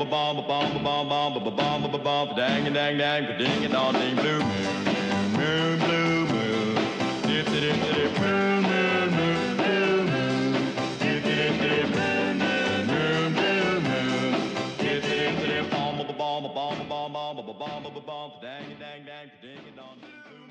bomb, bomb, bomb, bomb, bomb, bomb, bomb, bomb, dang, dang, dang, ding, and all, ding, blue moon, moon, blue moon, dip, dip, dip, moon, moon, moon, blue moon, dip, dip, dip, moon, moon, moon, blue moon, dip, dip, dip, bomb, bomb, bomb, bomb, bomb, bomb, bomb, bomb, bomb, dang, dang, dang, ding, and all, blue moon.